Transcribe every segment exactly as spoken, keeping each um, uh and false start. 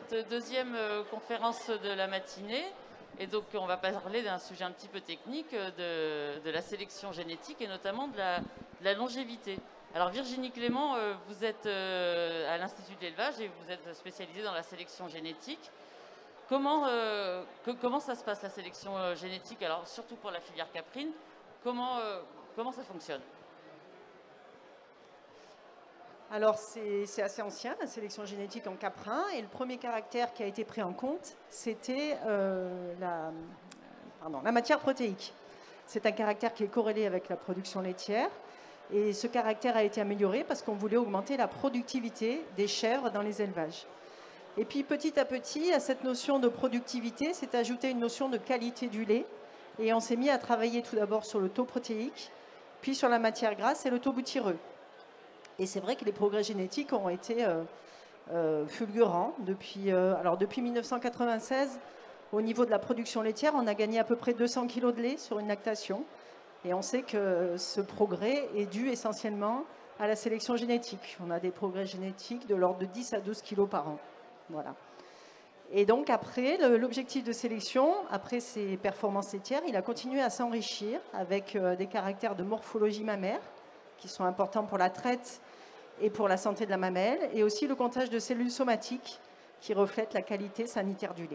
cette deuxième conférence de la matinée. Et donc, on va parler d'un sujet un petit peu technique de, de la sélection génétique et notamment de la, de la longévité. Alors, Virginie Clément, vous êtes à l'Institut de l'élevage et vous êtes spécialisée dans la sélection génétique. Comment, euh, que, comment ça se passe, la sélection génétique? Alors, surtout pour la filière caprine, comment, euh, comment ça fonctionne? Alors, c'est assez ancien, la sélection génétique en caprin. Et le premier caractère qui a été pris en compte, c'était euh, la, pardon, la matière protéique. C'est un caractère qui est corrélé avec la production laitière. Et ce caractère a été amélioré parce qu'on voulait augmenter la productivité des chèvres dans les élevages. Et puis, petit à petit, à cette notion de productivité, s'est ajoutée une notion de qualité du lait. Et on s'est mis à travailler tout d'abord sur le taux protéique, puis sur la matière grasse et le taux boutireux. Et c'est vrai que les progrès génétiques ont été euh, euh, fulgurants. Depuis, euh, alors depuis mille neuf cent quatre-vingt-seize, au niveau de la production laitière, on a gagné à peu près deux cents kilos de lait sur une lactation. Et on sait que ce progrès est dû essentiellement à la sélection génétique. On a des progrès génétiques de l'ordre de dix à douze kilos par an. Voilà. Et donc après, l'objectif de sélection, après ces performances laitières, il a continué à s'enrichir avec euh, des caractères de morphologie mammaire qui sont importants pour la traite et pour la santé de la mamelle, et aussi le comptage de cellules somatiques qui reflètent la qualité sanitaire du lait.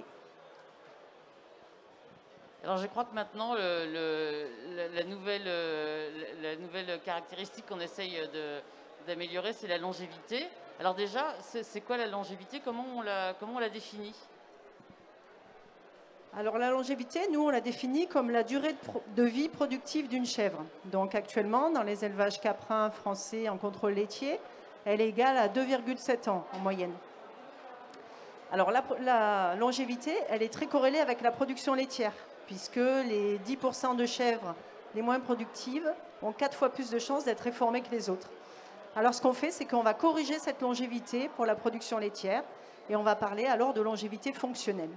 Alors je crois que maintenant, le, le, la, la, nouvelle, la nouvelle caractéristique qu'on essaye d'améliorer, c'est la longévité. Alors déjà, c'est quoi la longévité? Comment on la, comment on la définit? Alors la longévité, nous, on la définit comme la durée de, pro de vie productive d'une chèvre. Donc actuellement, dans les élevages caprins français en contrôle laitier, elle est égale à deux virgule sept ans en moyenne. Alors la, la longévité, elle est très corrélée avec la production laitière, puisque les dix pour cent de chèvres les moins productives ont quatre fois plus de chances d'être réformées que les autres. Alors ce qu'on fait, c'est qu'on va corriger cette longévité pour la production laitière, et on va parler alors de longévité fonctionnelle.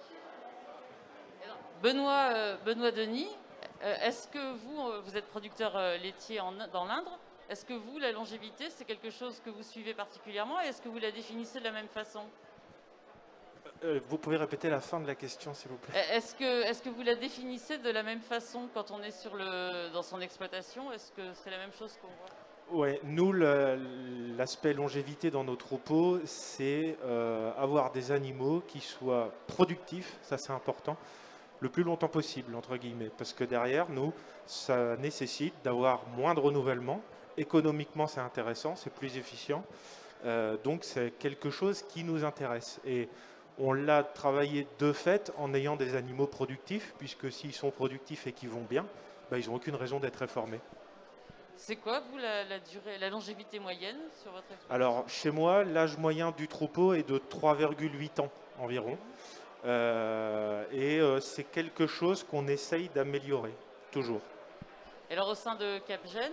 Benoît, euh, Benoît Denis, euh, est-ce que vous, euh, vous êtes producteur euh, laitier en, dans l'Indre? Est-ce que vous, la longévité, c'est quelque chose que vous suivez particulièrement et est-ce que vous la définissez de la même façon? euh, Vous pouvez répéter la fin de la question, s'il vous plaît? Est-ce que, est-ce que vous la définissez de la même façon quand on est sur le, dans son exploitation? Est-ce que c'est la même chose qu'on voit? Ouais, nous, l'aspect longévité dans nos troupeaux, c'est euh, avoir des animaux qui soient productifs, ça c'est important, le plus longtemps possible, entre guillemets, parce que derrière, nous, ça nécessite d'avoir moins de renouvellement. Économiquement, c'est intéressant, c'est plus efficient. Euh, donc, c'est quelque chose qui nous intéresse. Et on l'a travaillé de fait en ayant des animaux productifs, puisque s'ils sont productifs et qu'ils vont bien, bah, ils n'ont aucune raison d'être réformés. C'est quoi, vous, la, la durée, la longévité moyenne sur votre exploitation? Alors, chez moi, l'âge moyen du troupeau est de trois virgule huit ans environ. Euh, et euh, c'est quelque chose qu'on essaye d'améliorer, toujours. Et alors, au sein de Capgène,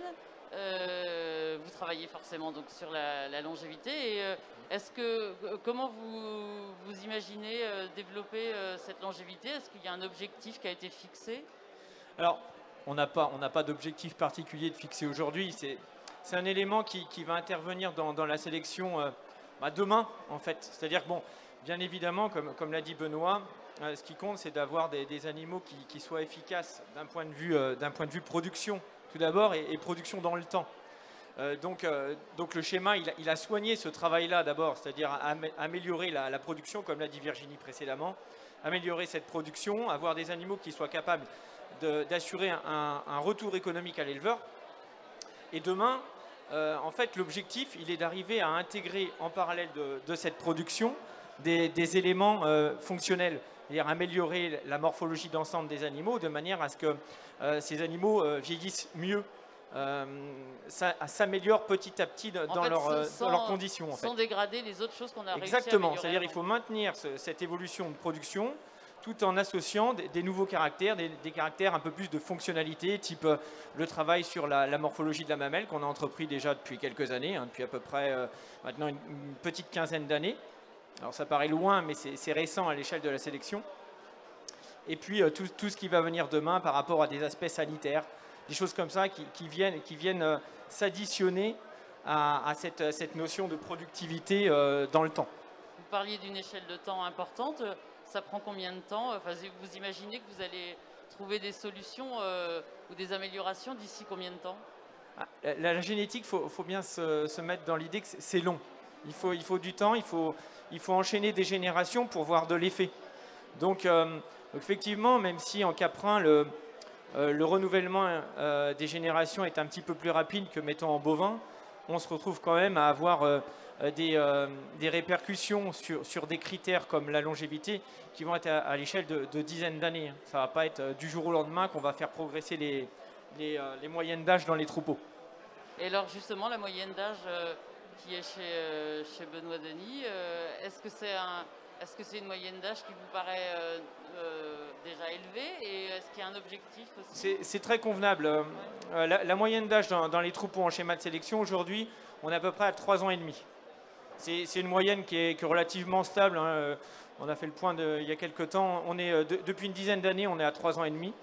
euh, vous travaillez forcément donc, sur la, la longévité. Et euh, est-ce que, comment vous, vous imaginez euh, développer euh, cette longévité? Est-ce qu'il y a un objectif qui a été fixé? Alors, on n'a pas, on n'a pas d'objectif particulier de fixer aujourd'hui. C'est un élément qui, qui va intervenir dans, dans la sélection euh, bah, demain, en fait. C'est-à-dire que, bon, bien évidemment, comme, comme l'a dit Benoît, euh, ce qui compte, c'est d'avoir des, des animaux qui, qui soient efficaces d'un point de vue, euh, d'un point de vue production, tout d'abord, et, et production dans le temps. Euh, donc, euh, donc le schéma, il a, il a soigné ce travail-là d'abord, c'est-à-dire am améliorer la, la production, comme l'a dit Virginie précédemment, améliorer cette production, avoir des animaux qui soient capables d'assurer un, un retour économique à l'éleveur. Et demain, euh, en fait, l'objectif, il est d'arriver à intégrer en parallèle de, de cette production des, des éléments euh, fonctionnels, c'est-à-dire améliorer la morphologie d'ensemble des animaux de manière à ce que euh, ces animaux euh, vieillissent mieux, euh, s'améliorent petit à petit dans, fait, leur, euh, sans, dans leurs conditions. En sans fait. dégrader les autres choses qu'on a réussi à Exactement, c'est-à-dire qu'il faut maintenir ce, cette évolution de production tout en associant des, des nouveaux caractères, des, des caractères un peu plus de fonctionnalité, type euh, le travail sur la, la morphologie de la mamelle qu'on a entrepris déjà depuis quelques années, hein, depuis à peu près euh, maintenant une, une petite quinzaine d'années. Alors ça paraît loin, mais c'est récent à l'échelle de la sélection. Et puis euh, tout, tout ce qui va venir demain par rapport à des aspects sanitaires, des choses comme ça qui, qui viennent, qui viennent euh, s'additionner à, à, cette, à cette notion de productivité euh, dans le temps. Vous parliez d'une échelle de temps importante. Ça prend combien de temps? Enfin, vous imaginez que vous allez trouver des solutions euh, ou des améliorations d'ici combien de temps? La, la, la génétique, il faut, faut bien se, se mettre dans l'idée que c'est long. Il faut, il faut du temps, il faut, il faut enchaîner des générations pour voir de l'effet. Donc, euh, donc, effectivement, même si en caprin, le, euh, le renouvellement euh, des générations est un petit peu plus rapide que, mettons, en bovin, on se retrouve quand même à avoir euh, des, euh, des répercussions sur, sur des critères comme la longévité qui vont être à, à l'échelle de, de dizaines d'années. Ça ne va pas être euh, du jour au lendemain qu'on va faire progresser les, les, euh, les moyennes d'âge dans les troupeaux. Et alors, justement, la moyenne d'âge euh, qui est chez, euh, chez Benoît Denis, euh, est-ce que c'est un... Est-ce que c'est une moyenne d'âge qui vous paraît euh, euh, déjà élevée et est-ce qu'il y a un objectif aussi? C'est très convenable. Ouais. Euh, la, la moyenne d'âge dans, dans les troupeaux en schéma de sélection, aujourd'hui, on est à peu près à trois ans et demi. C'est une moyenne qui est, qui est relativement stable. Hein. On a fait le point de, il y a quelques temps. On est, de, depuis une dizaine d'années, on est à trois ans et demi.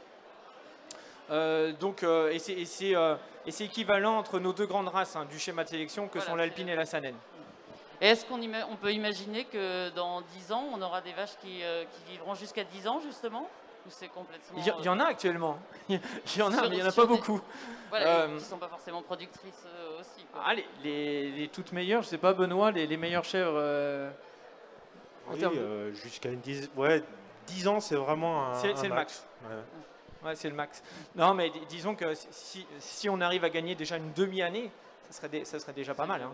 Euh, donc, euh, et c'est euh, équivalent entre nos deux grandes races hein, du schéma de sélection que voilà, sont l'alpine et la sanenne. Et est-ce qu'on on peut imaginer que dans dix ans, on aura des vaches qui, euh, qui vivront jusqu'à dix ans, justement? Ou c'est complètement... Il y, il y en a actuellement. Il y en a, sur, mais il n'y en a pas des... beaucoup. Voilà, euh... qui ne sont pas forcément productrices euh, aussi. Quoi. Ah, les, les, les toutes meilleures, je ne sais pas, Benoît, les, les meilleures chèvres euh, en oui, termes... euh, jusqu'à une dizaine... Ouais, dix ans, c'est vraiment un, C'est le max. max. Ouais, ouais c'est le max. Non, mais disons que si, si on arrive à gagner déjà une demi-année, ça serait, des, ça serait déjà pas mal. Hein.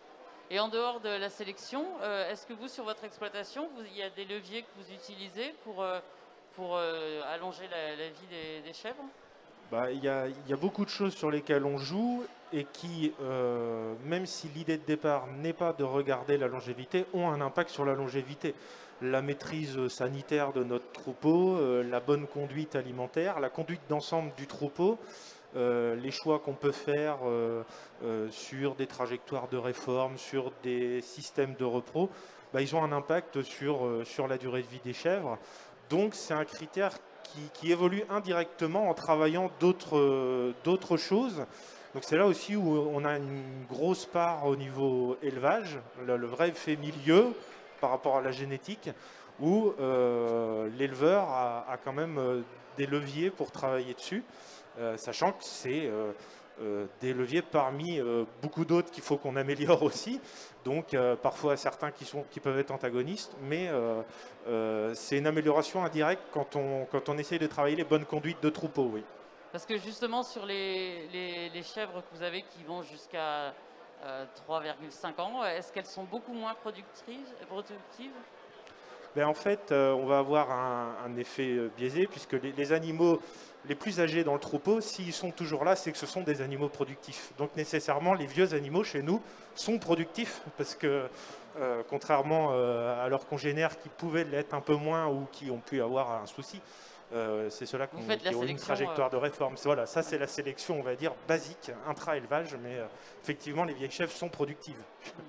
Et en dehors de la sélection, euh, est-ce que vous, sur votre exploitation, vous, il y a des leviers que vous utilisez pour, euh, pour euh, allonger la, la vie des, des chèvres? Bah, il y a, y a beaucoup de choses sur lesquelles on joue et qui, euh, même si l'idée de départ n'est pas de regarder la longévité, ont un impact sur la longévité. La maîtrise sanitaire de notre troupeau, euh, la bonne conduite alimentaire, la conduite d'ensemble du troupeau, Euh, les choix qu'on peut faire euh, euh, sur des trajectoires de réforme, sur des systèmes de repro, bah, ils ont un impact sur, euh, sur la durée de vie des chèvres. Donc c'est un critère qui, qui évolue indirectement en travaillant d'autres euh, d'autres choses. Donc c'est là aussi où on a une grosse part au niveau élevage, le, le vrai fait milieu par rapport à la génétique, où euh, l'éleveur a, a quand même euh, des leviers pour travailler dessus. Euh, sachant que c'est euh, euh, des leviers parmi euh, beaucoup d'autres qu'il faut qu'on améliore aussi. Donc euh, parfois certains qui, sont, qui peuvent être antagonistes, mais euh, euh, c'est une amélioration indirecte quand on, quand on essaye de travailler les bonnes conduites de troupeau. Oui. Parce que justement sur les, les, les chèvres que vous avez qui vont jusqu'à euh, trois virgule cinq ans, est-ce qu'elles sont beaucoup moins productives, productives Ben, en fait, euh, on va avoir un, un effet biaisé puisque les, les animaux les plus âgés dans le troupeau, s'ils sont toujours là, c'est que ce sont des animaux productifs. Donc nécessairement, les vieux animaux chez nous sont productifs parce que, euh, contrairement euh, à leurs congénères qui pouvaient l'être un peu moins ou qui ont pu avoir un souci, euh, c'est ceux-là qui ont, qui ont une trajectoire euh... de réforme. Voilà, ça c'est la sélection, on va dire, basique, intra-élevage, mais euh, effectivement, les vieilles chèvres sont productives.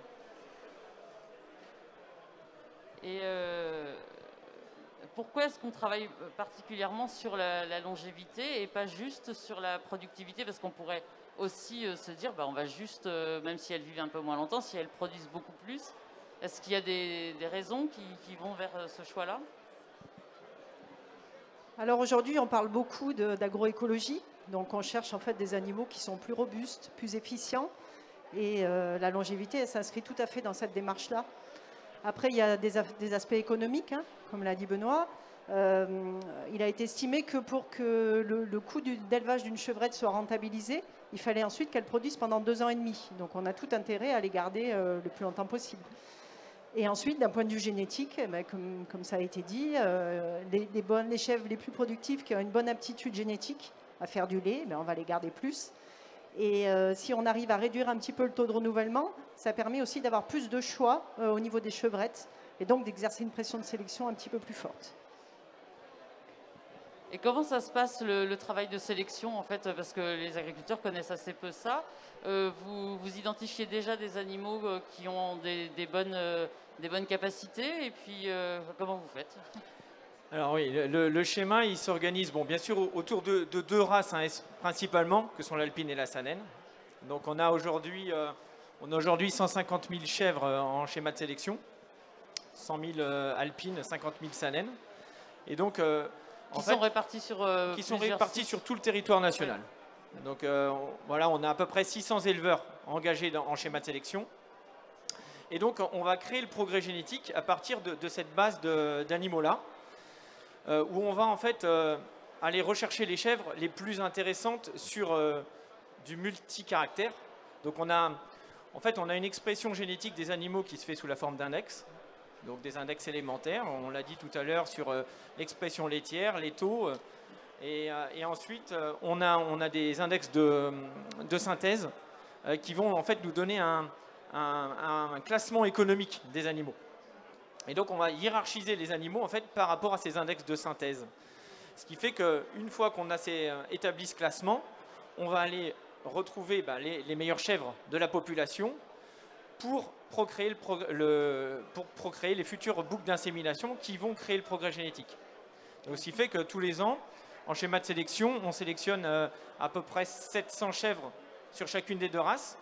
Et euh, pourquoi est-ce qu'on travaille particulièrement sur la, la longévité et pas juste sur la productivité? Parce qu'on pourrait aussi euh, se dire, bah, on va juste, euh, même si elles vivent un peu moins longtemps, si elles produisent beaucoup plus, est-ce qu'il y a des, des raisons qui, qui vont vers euh, ce choix-là? Alors aujourd'hui, on parle beaucoup d'agroécologie. Donc on cherche en fait des animaux qui sont plus robustes, plus efficients. Et euh, la longévité, elle s'inscrit tout à fait dans cette démarche-là. Après, il y a des, des aspects économiques, hein, comme l'a dit Benoît. Euh, il a été estimé que pour que le, le coût d'élevage d'une chevrette soit rentabilisé, il fallait ensuite qu'elle produise pendant deux ans et demi. Donc on a tout intérêt à les garder euh, le plus longtemps possible. Et ensuite, d'un point de vue génétique, eh bien, comme, comme ça a été dit, euh, les, les, bonnes, les chèvres les plus productives qui ont une bonne aptitude génétique à faire du lait, eh bien, on va les garder plus. Et euh, si on arrive à réduire un petit peu le taux de renouvellement, ça permet aussi d'avoir plus de choix euh, au niveau des chevrettes et donc d'exercer une pression de sélection un petit peu plus forte. Et comment ça se passe le, le travail de sélection en fait, parce que les agriculteurs connaissent assez peu ça. Euh, vous, vous identifiez déjà des animaux euh, qui ont des, des, bonnes, euh, des bonnes capacités et puis euh, comment vous faites? Alors oui, le, le schéma, il s'organise, bon, bien sûr, autour de, de deux races hein, principalement, que sont l'alpine et la sanenne. Donc on a aujourd'hui euh, on a aujourd'hui cent cinquante mille chèvres en schéma de sélection. cent mille euh, alpines, cinquante mille sanennes. Et donc, euh, qui en sont fait, répartis sur euh, qui sont plusieurs répartis sites. sur tout le territoire national. Ouais. Donc euh, on, voilà, on a à peu près six cents éleveurs engagés dans, en schéma de sélection. Et donc on va créer le progrès génétique à partir de, de cette base d'animaux-là, euh, où on va en fait euh, aller rechercher les chèvres les plus intéressantes sur euh, du multicaractère. Donc on a, en fait, on a une expression génétique des animaux qui se fait sous la forme d'index. Donc des index élémentaires, on l'a dit tout à l'heure sur euh, l'expression laitière, les taux, euh, et, euh, et ensuite euh, on, a, on a des index de, de synthèse euh, qui vont en fait nous donner un, un, un classement économique des animaux. Et donc on va hiérarchiser les animaux en fait par rapport à ces index de synthèse. Ce qui fait qu'une fois qu'on a ces, euh, établi ce classement, on va aller retrouver bah, les, les meilleures chèvres de la population pour procréer, le prog le, pour procréer les futures boucles d'insémination qui vont créer le progrès génétique. Donc, ce qui fait que tous les ans, en schéma de sélection, on sélectionne euh, à peu près sept cents chèvres sur chacune des deux races,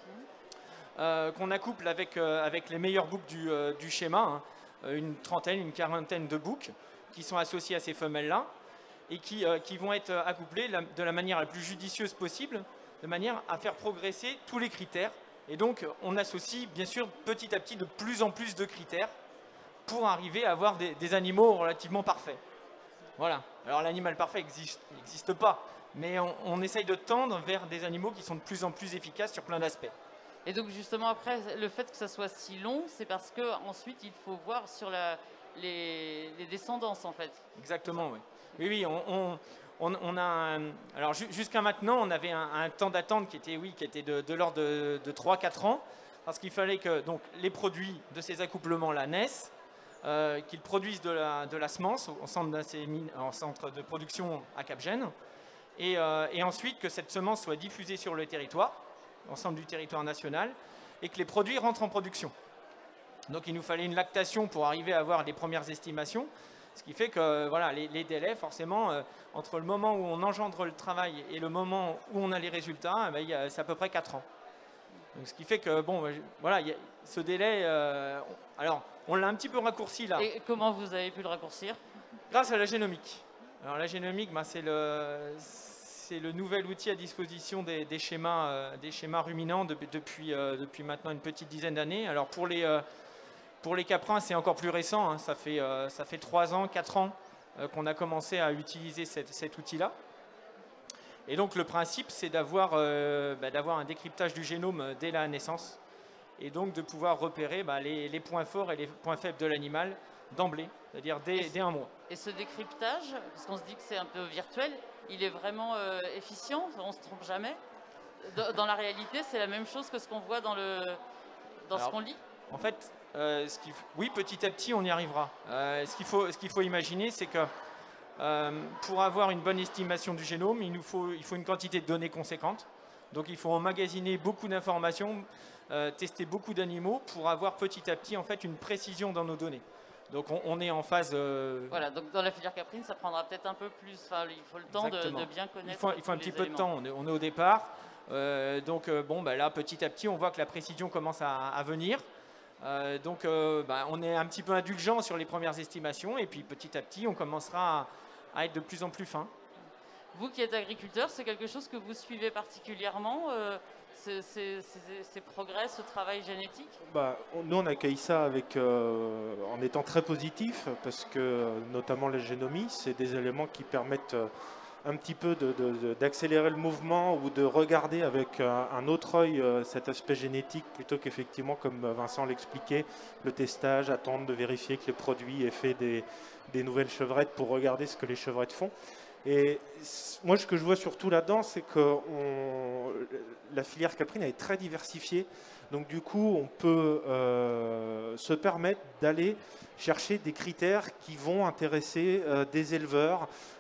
euh, qu'on accouple avec, euh, avec les meilleures boucles du, euh, du schéma, hein, une trentaine, une quarantaine de boucles qui sont associées à ces femelles-là et qui, euh, qui vont être accouplées la, de la manière la plus judicieuse possible, de manière à faire progresser tous les critères. Et donc, on associe, bien sûr, petit à petit, de plus en plus de critères pour arriver à avoir des, des animaux relativement parfaits. Voilà. Alors, l'animal parfait n'existe pas, mais on, on essaye de tendre vers des animaux qui sont de plus en plus efficaces sur plein d'aspects. Et donc, justement, après, le fait que ça soit si long, c'est parce qu'ensuite, il faut voir sur la, les, les descendances, en fait. Exactement, oui. Oui, oui, on... on On, on a un, alors jusqu'à maintenant, on avait un, un temps d'attente qui était, oui, qui était de, de l'ordre de, de trois à quatre ans, parce qu'il fallait que donc, les produits de ces accouplements-là naissent, euh, qu'ils produisent de la, de la semence au centre, en centre de production à Capgène, et, euh, et ensuite que cette semence soit diffusée sur le territoire, l'ensemble du territoire national, et que les produits rentrent en production. Donc il nous fallait une lactation pour arriver à avoir les premières estimations. Ce qui fait que voilà, les, les délais, forcément, euh, entre le moment où on engendre le travail et le moment où on a les résultats, eh c'est à peu près quatre ans. Donc, ce qui fait que, bon, voilà, y a ce délai, euh, on, alors, on l'a un petit peu raccourci là. Et comment vous avez pu le raccourcir? Grâce à la génomique. Alors, la génomique, bah, c'est le, c'est le nouvel outil à disposition des, des, schémas, euh, des schémas ruminants de, depuis, euh, depuis maintenant une petite dizaine d'années. Alors, pour les... Euh, Pour les caprins, c'est encore plus récent, hein. ça fait euh, ça fait trois ans, quatre ans euh, qu'on a commencé à utiliser cette, cet outil-là. Et donc le principe, c'est d'avoir euh, bah, d'avoir un décryptage du génome dès la naissance, et donc de pouvoir repérer bah, les, les points forts et les points faibles de l'animal d'emblée, c'est-à-dire dès, dès un mois. Et ce décryptage, parce qu'on se dit que c'est un peu virtuel, il est vraiment euh, efficient, on ne se trompe jamais. Dans la réalité, c'est la même chose que ce qu'on voit dans, le, dans Alors, ce qu'on lit. En fait, Euh, ce oui, petit à petit, on y arrivera. Euh, ce qu'il faut, ce qu'il faut imaginer, c'est que euh, pour avoir une bonne estimation du génome, il nous faut, il faut une quantité de données conséquente. Donc, il faut emmagasiner beaucoup d'informations, euh, tester beaucoup d'animaux pour avoir petit à petit en fait une précision dans nos données. Donc, on, on est en phase. Euh... Voilà. Donc, dans la filière caprine, ça prendra peut-être un peu plus. Enfin, il faut le temps de, de bien connaître. Il faut, il faut un petit peu éléments. de temps. On est, on est au départ. Euh, donc, euh, bon, bah, là, petit à petit, on voit que la précision commence à, à venir. Euh, donc euh, bah, on est un petit peu indulgent sur les premières estimations et puis petit à petit on commencera à, à être de plus en plus fin. Vous qui êtes agriculteur, c'est quelque chose que vous suivez particulièrement, euh, ces, ces, ces, ces progrès, ce travail génétique? Bah, on, Nous on accueille ça avec, euh, en étant très positif parce que notamment la génomie, c'est des éléments qui permettent euh, un petit peu d'accélérer le mouvement ou de regarder avec un, un autre œil euh, cet aspect génétique plutôt qu'effectivement, comme Vincent l'expliquait, le testage, attendre de vérifier que les produits aient fait des, des nouvelles chevrettes pour regarder ce que les chevrettes font. Et moi, ce que je vois surtout là-dedans, c'est que on, la filière caprine elle est très diversifiée. Donc du coup, on peut euh, se permettre d'aller chercher des critères qui vont intéresser euh, des éleveurs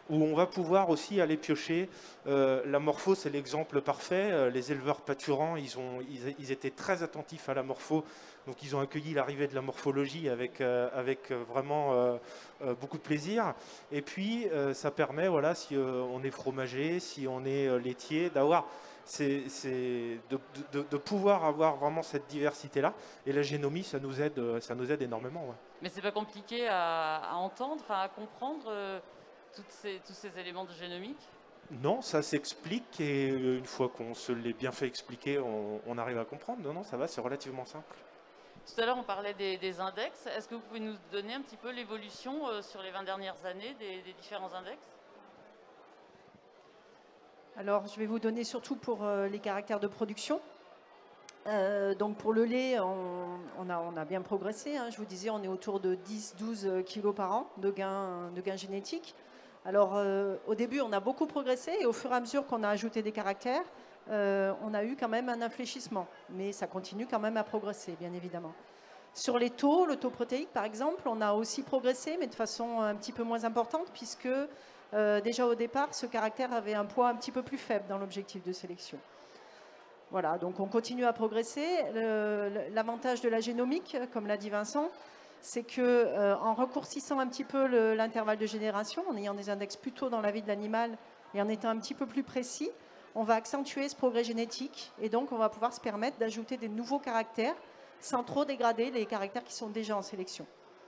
où on va pouvoir aussi aller piocher. Euh, la morpho, c'est l'exemple parfait. Euh, les éleveurs pâturants, ils, ont, ils, ils étaient très attentifs à la morpho, donc ils ont accueilli l'arrivée de la morphologie avec, euh, avec vraiment euh, euh, beaucoup de plaisir. Et puis, euh, ça permet, voilà, si euh, on est fromager, si on est euh, laitier, d'avoir... C'est de, de, de pouvoir avoir vraiment cette diversité-là. Et la génomie, ça nous aide, ça nous aide énormément. Ouais. Mais c'est pas compliqué à, à entendre, enfin à comprendre euh, toutes ces, tous ces éléments de génomique? Non, ça s'explique et une fois qu'on se l'est bien fait expliquer, on, on arrive à comprendre. Non, non, ça va, c'est relativement simple. Tout à l'heure, on parlait des, des index. Est-ce que vous pouvez nous donner un petit peu l'évolution euh, sur les vingt dernières années des, des différents index? Alors, je vais vous donner surtout pour euh, les caractères de production. Euh, donc, pour le lait, on, on, a, on a bien progressé. Hein. Je vous disais, on est autour de dix à douze kilos par an de gains de gain génétiques. Alors, euh, au début, on a beaucoup progressé et au fur et à mesure qu'on a ajouté des caractères, euh, on a eu quand même un infléchissement. Mais ça continue quand même à progresser, bien évidemment. Sur les taux, le taux protéique, par exemple, on a aussi progressé, mais de façon un petit peu moins importante, puisque Euh, déjà au départ, ce caractère avait un poids un petit peu plus faible dans l'objectif de sélection. Voilà, donc on continue à progresser. L'avantage de la génomique, comme l'a dit Vincent, c'est que euh, en raccourcissant un petit peu l'intervalle de génération, en ayant des index plus tôt dans la vie de l'animal et en étant un petit peu plus précis, on va accentuer ce progrès génétique et donc on va pouvoir se permettre d'ajouter des nouveaux caractères sans trop dégrader les caractères qui sont déjà en sélection.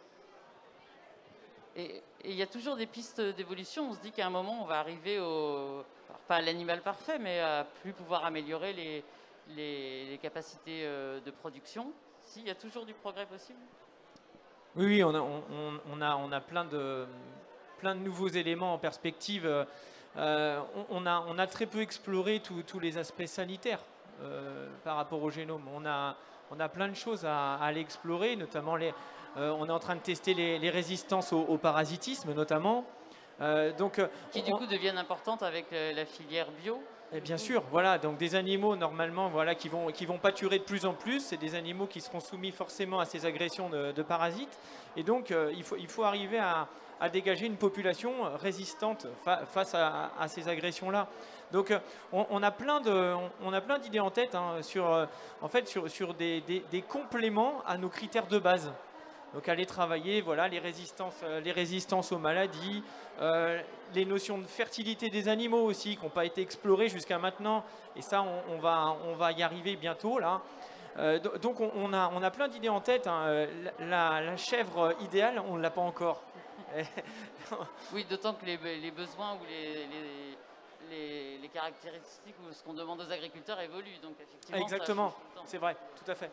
Et il y a toujours des pistes d'évolution. On se dit qu'à un moment, on va arriver au... Alors, pas à l'animal parfait, mais à plus pouvoir améliorer les, les, les capacités de production. Si, il y a toujours du progrès possible? Oui, oui, on a, on, on a, on a plein, de, plein de nouveaux éléments en perspective. Euh, on, on, a, on a très peu exploré tous les aspects sanitaires euh, par rapport au génome. On a, on a plein de choses à, à aller explorer, notamment les... Euh, on est en train de tester les, les résistances au, au parasitisme, notamment. Euh, donc, qui, du on, coup, deviennent importantes avec euh, la filière bio. Et bien sûr, voilà. Donc, des animaux, normalement, voilà, qui vont, qui vont pâturer de plus en plus. C'est des animaux qui seront soumis forcément à ces agressions de, de parasites. Et donc, euh, il, faut, il faut arriver à, à dégager une population résistante fa face à, à ces agressions-là. Donc, on, on a plein de, on, on a plein d'idées en tête hein, sur, euh, en fait, sur, sur des, des, des compléments à nos critères de base. Donc aller travailler voilà, les, résistances, euh, les résistances aux maladies, euh, les notions de fertilité des animaux aussi qui n'ont pas été explorées jusqu'à maintenant. Et ça, on, on, va, on va y arriver bientôt. Là. Euh, donc on, on, a, on a plein d'idées en tête. Hein. La, la chèvre idéale, on ne l'a pas encore. Oui, d'autant que les, les besoins ou les, les, les, les caractéristiques ou ce qu'on demande aux agriculteurs évoluent. Donc effectivement, exactement, c'est vrai, tout à fait.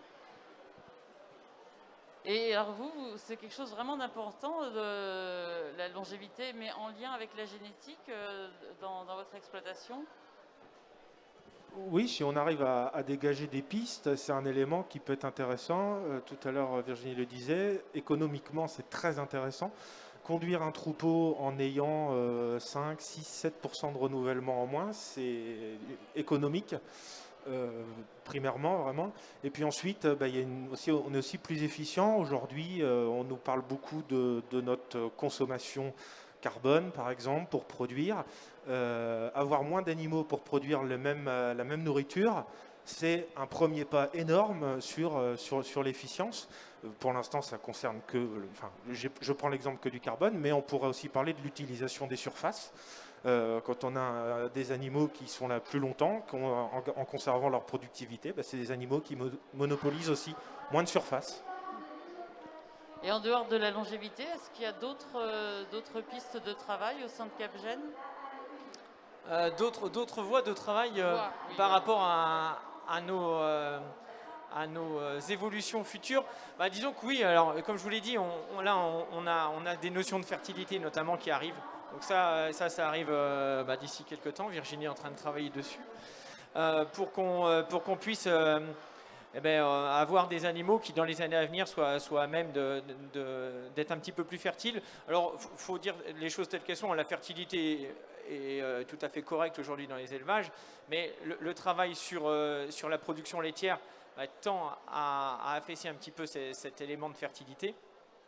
Et alors vous, c'est quelque chose vraiment d'important, de la longévité, mais en lien avec la génétique euh, dans, dans votre exploitation? Oui, si on arrive à, à dégager des pistes, c'est un élément qui peut être intéressant. Euh, tout à l'heure, Virginie le disait, économiquement, c'est très intéressant. Conduire un troupeau en ayant euh, cinq, six, sept pour cent de renouvellement en moins, c'est économique. Euh, primairement vraiment, et puis ensuite bah, y a une, aussi, on est aussi plus efficient aujourd'hui. Euh, on nous parle beaucoup de, de notre consommation carbone par exemple pour produire, euh, avoir moins d'animaux pour produire le même, euh, la même nourriture, c'est un premier pas énorme sur, sur, sur l'efficience. Pour l'instant ça concerne que, enfin je prends l'exemple que du carbone, mais on pourrait aussi parler de l'utilisation des surfaces. Euh, quand on a euh, des animaux qui sont là plus longtemps, en, en conservant leur productivité, bah, c'est des animaux qui mo monopolisent aussi moins de surface. Et en dehors de la longévité, est-ce qu'il y a d'autres euh, d'autres pistes de travail au sein de Capgène? euh, D'autres d'autres voies de travail euh, voies, oui, par oui. rapport à, à nos... Euh, à nos euh, évolutions futures, bah, disons que oui, alors comme je vous l'ai dit, on, on, là on, on, a, on a des notions de fertilité notamment qui arrivent. Donc ça, ça, ça arrive euh, bah, d'ici quelques temps. Virginie est en train de travailler dessus euh, pour qu'on euh, pour qu'on puisse euh, eh ben, euh, avoir des animaux qui dans les années à venir soient, soient à même d'être de, de, un petit peu plus fertiles. Alors il faut dire les choses telles qu'elles sont. La fertilité est euh, tout à fait correcte aujourd'hui dans les élevages, mais le, le travail sur, euh, sur la production laitière tend à, à affaisser un petit peu ces, cet élément de fertilité.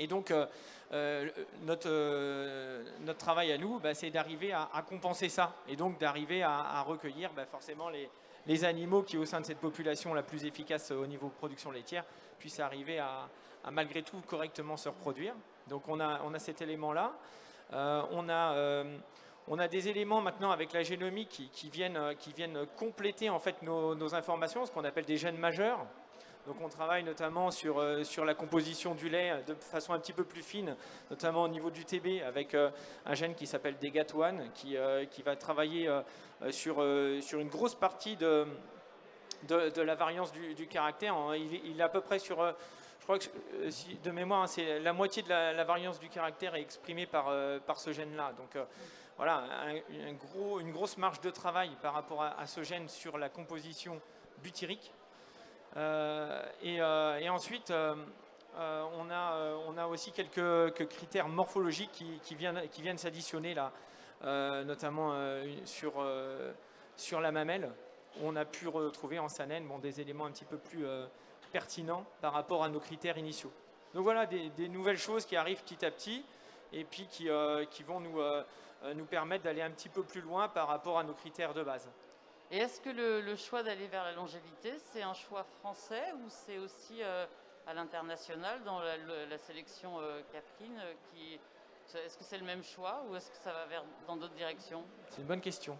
Et donc, euh, euh, notre, euh, notre travail à nous, bah, c'est d'arriver à, à compenser ça. Et donc, d'arriver à, à recueillir bah, forcément les, les animaux qui, au sein de cette population la plus efficace au niveau production laitière, puissent arriver à, à malgré tout correctement se reproduire. Donc, on a, on a cet élément-là. Euh, on a... Euh, On a des éléments maintenant avec la génomique qui, qui, viennent, qui viennent compléter en fait nos, nos informations, ce qu'on appelle des gènes majeurs. Donc on travaille notamment sur, euh, sur la composition du lait de façon un petit peu plus fine, notamment au niveau du T B, avec euh, un gène qui s'appelle D G A T un, qui, euh, qui va travailler euh, sur, euh, sur une grosse partie de, de, de la variance du, du caractère. Il, il est à peu près sur... Euh, je crois que, si, de mémoire, c'est la moitié de la, la variance du caractère est exprimée par, euh, par ce gène-là. Donc euh, voilà, un, un gros, une grosse marge de travail par rapport à, à ce gène sur la composition butyrique. Euh, et, euh, et ensuite, euh, euh, on, a, euh, on a aussi quelques, quelques critères morphologiques qui, qui viennent, qui viennent s'additionner là, euh, notamment euh, sur, euh, sur la mamelle. On a pu retrouver en Saanen bon, des éléments un petit peu plus... Euh, pertinent par rapport à nos critères initiaux. Donc voilà, des, des nouvelles choses qui arrivent petit à petit et puis qui, euh, qui vont nous, euh, nous permettre d'aller un petit peu plus loin par rapport à nos critères de base. Et est-ce que le, le choix d'aller vers la longévité, c'est un choix français ou c'est aussi euh, à l'international dans la, la sélection euh, caprine euh, qui... Est-ce que c'est le même choix ou est-ce que ça va vers, dans d'autres directions? C'est une bonne question.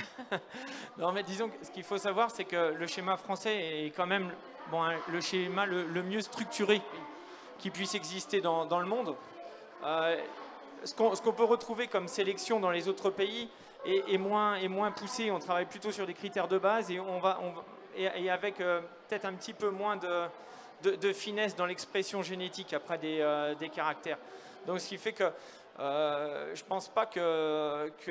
Non, mais disons que ce qu'il faut savoir, c'est que le schéma français est quand même bon, hein, le schéma le, le mieux structuré qui puisse exister dans, dans le monde. Euh, ce qu'on ce qu'on peut retrouver comme sélection dans les autres pays est, est, moins, est moins poussé. On travaille plutôt sur des critères de base et, on va, on, et, et avec euh, peut-être un petit peu moins de, de, de finesse dans l'expression génétique après des, euh, des caractères. Donc, ce qui fait que Euh, je ne pense pas que, que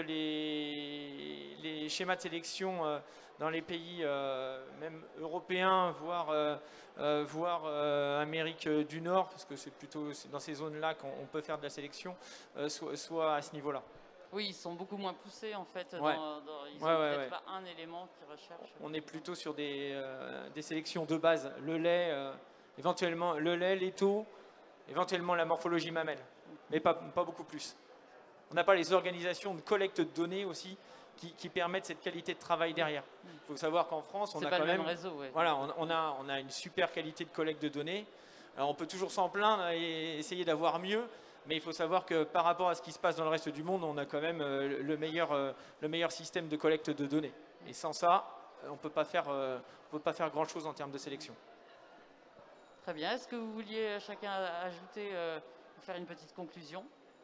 les, les schémas de sélection euh, dans les pays euh, même européens, voire, euh, euh, voire euh, Amérique du Nord, parce que c'est plutôt dans ces zones-là qu'on peut faire de la sélection, euh, soit, soit à ce niveau-là. Oui, ils sont beaucoup moins poussés en fait. Ouais. Dans, dans, ils n'ont ouais, ouais, peut-être ouais. pas un élément qu'ils recherchent. On est plutôt sur des, euh, des sélections de base. Le lait, euh, éventuellement le lait, les taux, éventuellement la morphologie mamelle. Mais pas, pas beaucoup plus. On n'a pas les organisations de collecte de données aussi qui, qui permettent cette qualité de travail derrière. Il faut savoir qu'en France, on a pas quand le même, même, réseau, ouais. voilà, on, on, a, on a une super qualité de collecte de données. Alors on peut toujours s'en plaindre et essayer d'avoir mieux, mais il faut savoir que par rapport à ce qui se passe dans le reste du monde, on a quand même le meilleur, le meilleur système de collecte de données. Et sans ça, on ne peut pas faire, on peut pas faire grand-chose en termes de sélection. Très bien. Est-ce que vous vouliez chacun ajouter... Euh, faire une petite conclusion?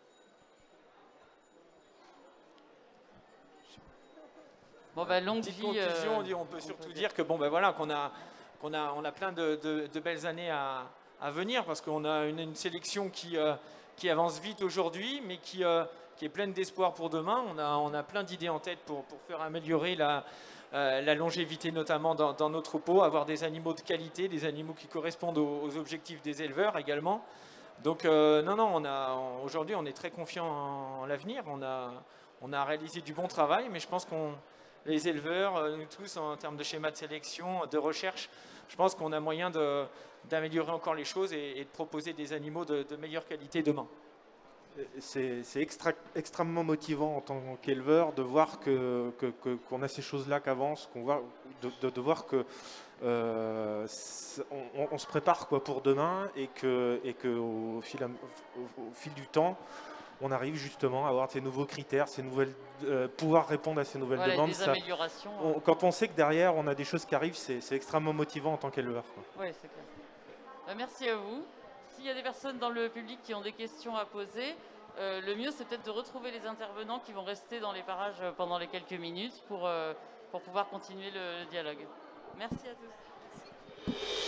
Bon, ben, longue petite vie, conclusion, euh, on, dit, on peut on surtout peut dire que bon, ben, voilà, qu'on a, qu'on a, on a plein de, de, de belles années à, à venir parce qu'on a une, une sélection qui, euh, qui avance vite aujourd'hui, mais qui, euh, qui est pleine d'espoir pour demain. On a, on a plein d'idées en tête pour, pour faire améliorer la, euh, la longévité, notamment dans, dans nos troupeaux, avoir des animaux de qualité, des animaux qui correspondent aux, aux objectifs des éleveurs également. Donc euh, non, non, on a, aujourd'hui on est très confiant en, en l'avenir, on a, on a réalisé du bon travail, mais je pense qu'on, les éleveurs, nous tous, en termes de schéma de sélection, de recherche, je pense qu'on a moyen de, d'améliorer encore les choses et, et de proposer des animaux de, de meilleure qualité demain. C'est, c'est extra, extrêmement motivant en tant qu'éleveur de voir que, que, que, qu'on a ces choses-là qui avancent, qu'on voit, de, de, de voir que Euh, on, on se prépare quoi, pour demain et que, et que au, fil, au, au fil du temps, on arrive justement à avoir ces nouveaux critères, ces nouvelles, euh, pouvoir répondre à ces nouvelles voilà, demandes. Des ça, améliorations. on, quand on sait que derrière, on a des choses qui arrivent, c'est, c'est extrêmement motivant en tant qu'éleveur. Oui, c'est clair. Euh, merci à vous. S'il y a des personnes dans le public qui ont des questions à poser, euh, le mieux c'est peut-être de retrouver les intervenants qui vont rester dans les parages pendant les quelques minutes pour, euh, pour pouvoir continuer le, le dialogue. Merci à tous.